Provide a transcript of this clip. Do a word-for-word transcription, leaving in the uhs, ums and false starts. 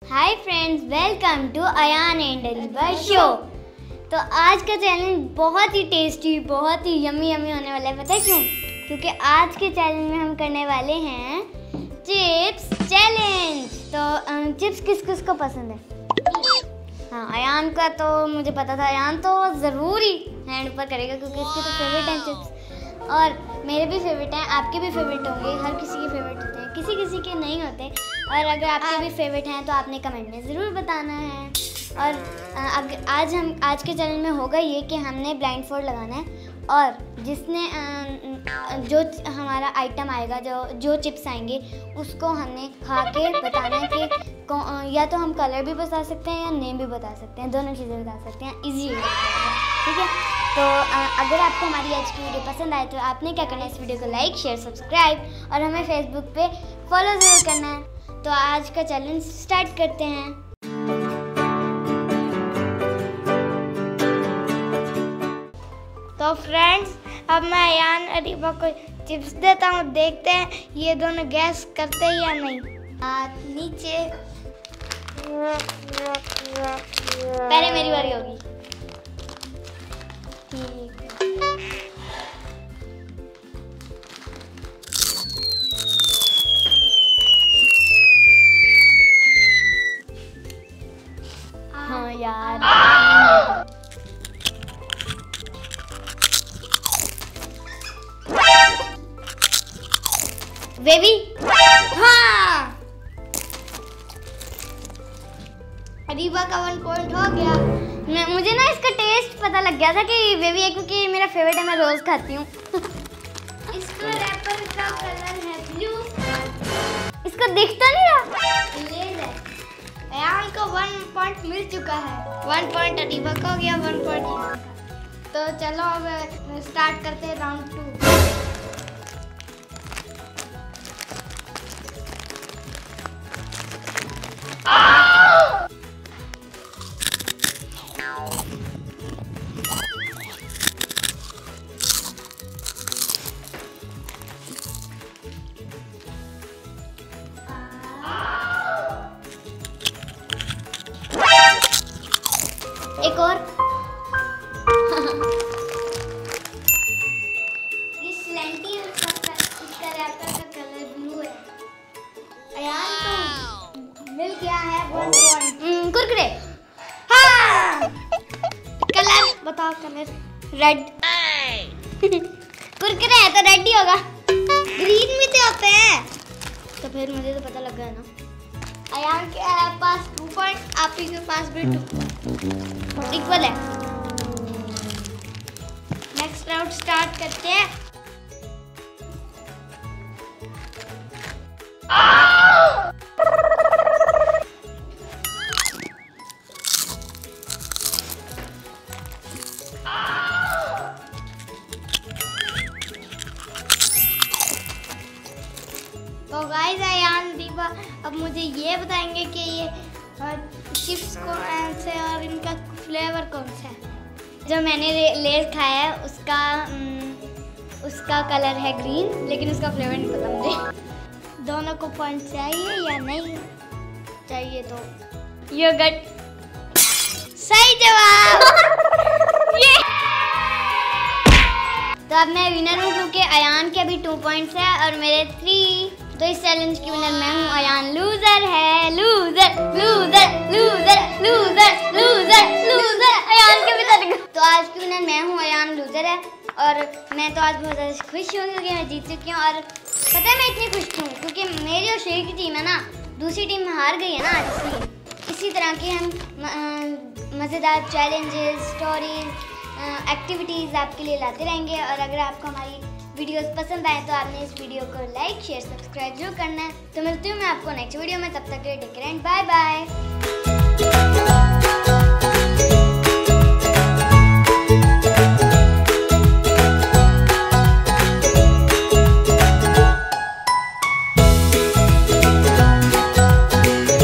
Hi friends, welcome to Ayan and Aliba show. तो आज का चैलेंज बहुत ही टेस्टी, बहुत ही यम्मी यम्मी होने वाला है। पता है क्यों? क्योंकि आज के चैलेंज में हम करने वाले हैं चिप्स चैलेंज। तो चिप्स किस किस को पसंद है? हाँ, अयान का तो मुझे पता था, अयान तो ज़रूर ही हैंड ऊपर करेगा क्योंकि इसके तो फेवरेट हैं चिप्स। और मेरे भी फेवरेट हैं, आपके भी फेवरेट होंगे, हर किसी के फेवरेट होते हैं, किसी किसी के नहीं होते। और अगर आपके भी फेवरेट हैं तो आपने कमेंट में ज़रूर बताना है। और अगर आज हम आज के चैनल में होगा ये कि हमने ब्लाइंड फोल्ड लगाना है और जिसने जो हमारा आइटम आएगा, जो जो चिप्स आएंगे, उसको हमने खा के बताना है कि या तो हम कलर भी बता सकते हैं या नेम भी बता सकते हैं, दोनों चीज़ें बता सकते हैं। इजी है, ठीक है। तो अगर आपको हमारी आज की वीडियो पसंद आए तो आपने क्या करना है, इस वीडियो को लाइक शेयर सब्सक्राइब और हमें फेसबुक पे फॉलो ज़रूर करना है। तो आज का चैलेंज स्टार्ट करते हैं। तो फ्रेंड्स, अब मैं अयान अलीबा को चिप्स देता हूँ, देखते हैं ये दोनों गैस करते हैं या नहीं। हाथ नीचे, पहले मेरी बारी होगी। हाँ यार, बेबी, हाँ, अलीबा का वन पॉइंट हो गया। मैं मुझे ना इसका टेस्ट पता लग गया था कि बेबी है, क्योंकि मेरा फेवरेट है, मैं रोज खाती हूँ। इसका रैपर का कलर है ब्लू। इसको दिखता नहीं रहा। ये है, अयान को वन पॉइंट मिल चुका है। वन पॉइंट अलीबा का हो गया, वन पॉइंट। तो चलो अब स्टार्ट करते हैं राउंड टू। एक और। इस लेंटी इसका रैपर का कलर ब्लू है। अयान तो मिल गया है वन पॉइंट। कुरकुरे। हाँ, कलर बताओ, कलर रेड। कुरकुरे है तो रेड ही होगा। ग्रीन भी तो होते हैं। तो फिर मुझे तो पता लग गया ना। अयान के पास टू पॉइंट, आप ही के पास भी टू इक्वल है। नेक्स्ट राउंड स्टार्ट करते हैं। तो गाइस, अयान दीपा अब मुझे ये बताएंगे कि ये चिप्स कौन से और इनका फ्लेवर कौन सा है। जो मैंने लेस खाया है उसका उसका कलर है ग्रीन, लेकिन उसका फ्लेवर नहीं पता मुझे। दोनों को पॉइंट चाहिए या नहीं चाहिए? तो योगर्ट। सही जवाब। ये तो अब मैं विनर हूँ क्योंकि अयान के अभी टू पॉइंट्स है और मेरे थ्री। तो इस चैलेंज की विनर मैं हूँ, अयान लूजर है। Loser loser loser loser loser loser Ayan के भी। तो आज की विनर मैं हूँ, अयान लूजर है। और मैं तो आज बहुत ज़्यादा खुश हूँ क्योंकि मैं जीत चुकी हूँ। और पता है मैं इतनी खुश हूँ क्योंकि मेरी और शेर की टीम है ना, दूसरी टीम हार गई है ना आज, इसलिए। इसी तरह के हम मज़ेदार चैलेंजेस, स्टोरीज, एक्टिविटीज़ आपके लिए लाते रहेंगे। और अगर आपको हमारी वीडियोस पसंद आए तो आपने इस वीडियो को लाइक शेयर सब्सक्राइब जरूर करना है। तो मिलती हूँ मैं आपको नेक्स्ट वीडियो में, तब तक के लिए take care and bye bye.